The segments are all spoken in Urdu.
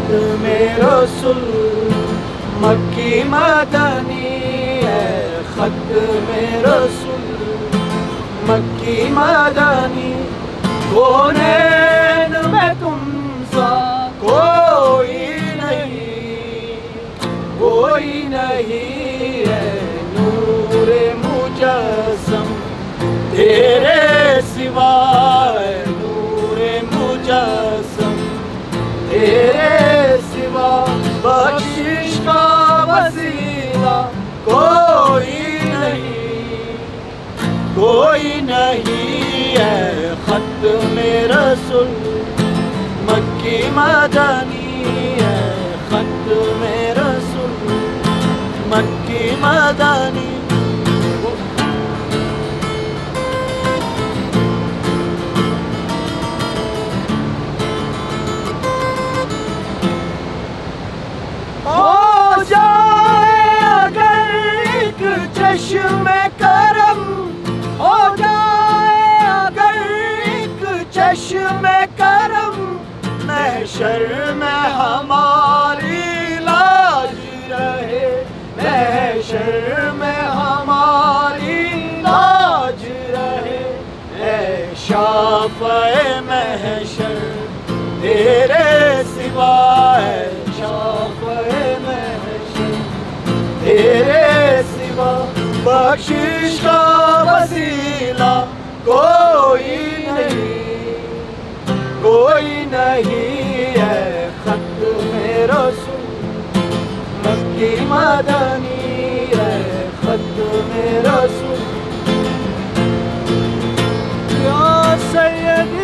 ختم رسول مکی مدنی ہے، ختم رسول مکی مدنی، کونین میں تم سا کوئی نہیں، کوئی نہیں ہے نور مجسم تیرے سوا، ہے نور مجسم تیرے سوا، بخشش کا وسیلہ کوئی نہیں، کوئی نہیں ہے ختم رسول مکی مدنی ہے، ختم رسول مکی مدنی۔ ہو جائے اگر ایک چشم کرم، ہو جائے اگر ایک چشم کرم، محشر میں ہماری لاج رہے، محشر میں ہماری لاج رہے، اے شافع محشر تیرے سوا، ہے شافع محشر تیرے سوا، بخشش کا وسیلہ کوئی نہیں، کوئی نہیں ہے ختم رسول مکی مدنی ہے، ختم رسول۔ یا سیدی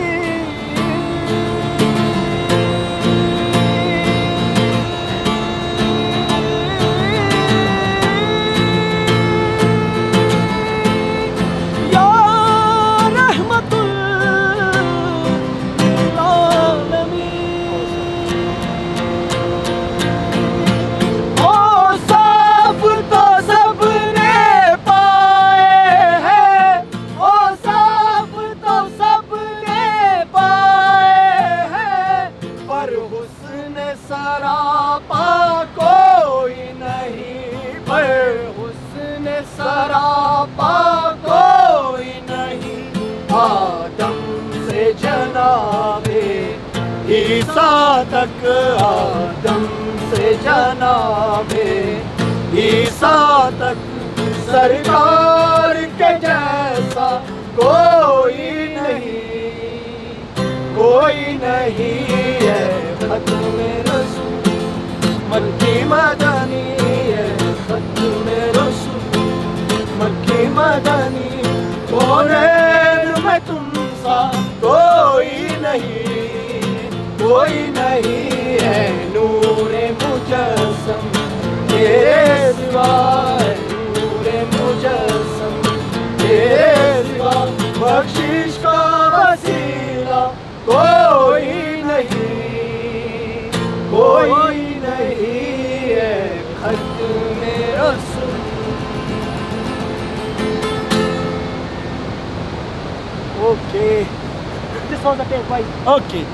سراپا کوئی نہیں، پر حسن سراپا کوئی نہیں، آدم سے جناب عیسیٰ تک، آدم سے جناب عیسیٰ تک، سرکار کے جیسا کوئی نہیں، کوئی نہیں ہے ختم رسول مکی مدنی ہے، ختم رسول مکی مدنی، کونین میں تم سا کوئی نہیں، کوئی نہیں ہے نور مجسم تیرے سوا، ہے نور مجسم تیرے سوا، بخشش کا وسیلہ کوئی نہیں، کوئی نہیں ہے ختم رسول۔ Okay. This was a take, right? Okay.